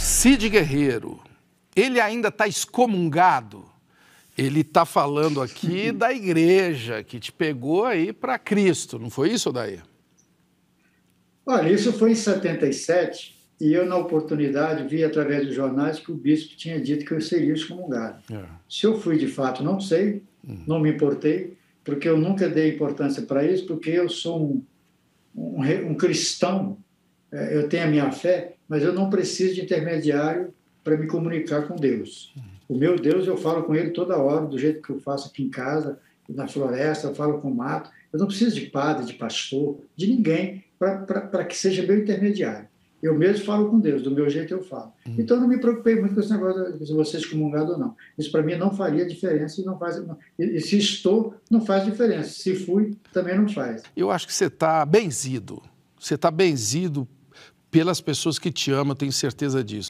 Cid Guerreiro, ele ainda está excomungado? Ele está falando aqui da igreja que te pegou aí para Cristo, não foi isso, Odair? Olha, isso foi em 77 e eu, na oportunidade, vi através dos jornais que o bispo tinha dito que eu seria excomungado. Se eu fui de fato, não sei, não me importei, porque eu nunca dei importância para isso, porque eu sou um cristão, eu tenho a minha fé, mas eu não preciso de intermediário para me comunicar com Deus. O meu Deus, eu falo com ele toda hora, do jeito que eu faço aqui em casa, na floresta, eu falo com o mato. Eu não preciso de padre, de pastor, de ninguém para que seja meu intermediário. Eu mesmo falo com Deus, do meu jeito eu falo. Então, eu não me preocupei muito com esse negócio de você excomungado ou não. Isso, para mim, não faria diferença e não faz. E se estou, não faz diferença. Se fui, também não faz. Eu acho que você está benzido. Você está benzido pelas pessoas que te amam, eu tenho certeza disso.